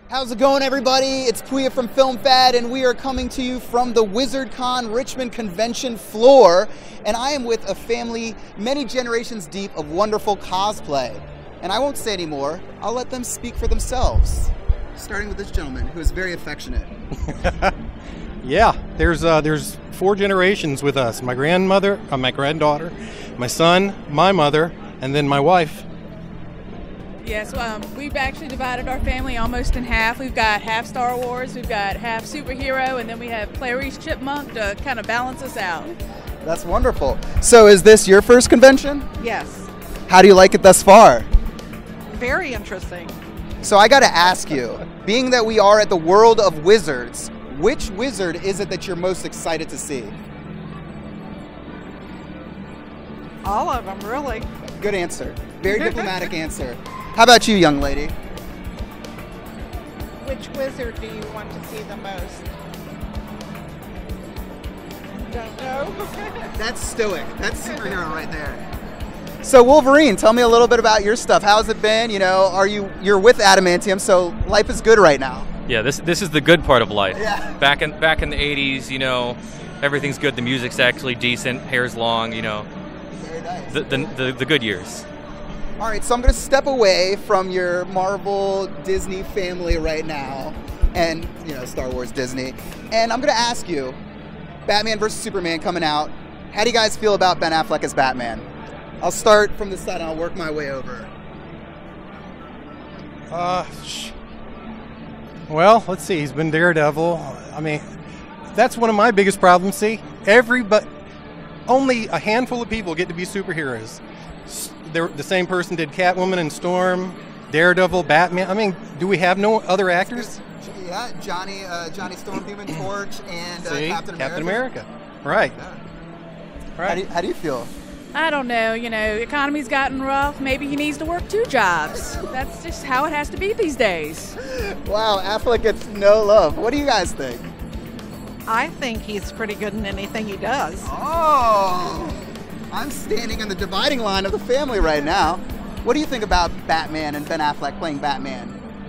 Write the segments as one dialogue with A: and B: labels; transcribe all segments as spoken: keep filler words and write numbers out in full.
A: How's it going, everybody? It's Puya from Film Fad, and we are coming to you from the WizardCon Richmond convention floor. And I am with a family many generations deep of wonderful cosplay. And I won't say any more. I'll let them speak for themselves. Starting with this gentleman, who is very affectionate.
B: Yeah, there's uh, there's four generations with us. My grandmother, uh, my granddaughter, my son, my mother, and then my wife.
C: Yes, um, we've actually divided our family almost in half. We've got half Star Wars, we've got half superhero, and then we have Clarice Chipmunk to kind of balance us out.
A: That's wonderful. So is this your first convention?
D: Yes.
A: How do you like it thus far?
D: Very interesting.
A: So I gotta ask you, being that we are at the World of Wizards, which wizard is it that you're most excited to see?
D: All of them, really.
A: Good answer. Very diplomatic answer. How about you, young lady?
E: Which wizard do you want to see the most? Don't know.
A: That's stoic. That's superhero right there. So Wolverine, tell me a little bit about your stuff. How's it been? You know, are you you're with Adamantium, so life is good right now.
F: Yeah, this this is the good part of life.
A: Yeah.
F: Back in back in the eighties, you know, everything's good. The music's actually decent. Hair's long. You know,
A: Very nice.
F: the the the, the good years.
A: All right, so I'm going to step away from your Marvel Disney family right now, and you know, Star Wars Disney, and I'm going to ask you, Batman versus Superman coming out. How do you guys feel about Ben Affleck as Batman? I'll start from the side and I'll work my way over.
B: Uh, sh- well, let's see. He's been Daredevil. I mean, that's one of my biggest problems. See, everybody, only a handful of people get to be superheroes. S- they're- The same person did Catwoman and Storm, Daredevil, Batman. I mean, do we have no other actors?
A: Yeah, Johnny, uh, Johnny Storm, Human Torch, and uh,
B: See,
A: Captain America.
B: Captain America. Right.
A: Yeah.
B: Right.
A: How do, you, how do you feel?
C: I don't know, you know, economy's gotten rough. Maybe he needs to work two jobs. That's just how it has to be these days.
A: Wow, Affleck gets no love. What do you guys think?
D: I think he's pretty good in anything he does.
A: Oh, I'm standing in the dividing line of the family right now. What do you think about Batman and Ben Affleck playing Batman?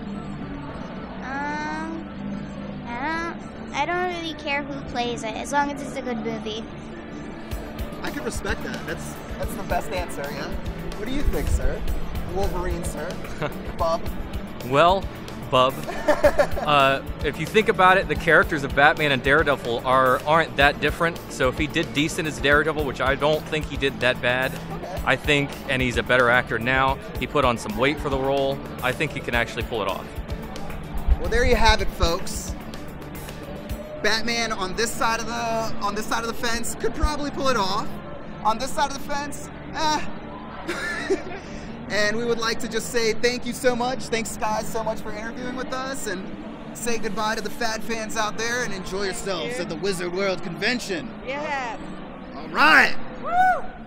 G: Um, I don't, I don't really care who plays it, as long as it's a good movie.
A: I can respect that. That's that's the best answer, yeah? What do you think, sir? Wolverine, sir? Bub?
F: Well, bub. uh, if you think about it, the characters of Batman and Daredevil are aren't that different. So if he did decent as Daredevil, which I don't think he did that bad,
A: Okay.
F: I think, and he's a better actor now. He put on some weight for the role. I think he can actually pull it off.
A: Well, there you have it, folks. Batman on this side of the on this side of the fence could probably pull it off. On this side of the fence, eh. And we would like to just say thank you so much. Thanks, guys, so much for interviewing with us, and say goodbye to the Fad fans out there, and enjoy yourselves
E: you.
A: at the Wizard World Convention.
E: Yeah.
A: All right.
E: Woo!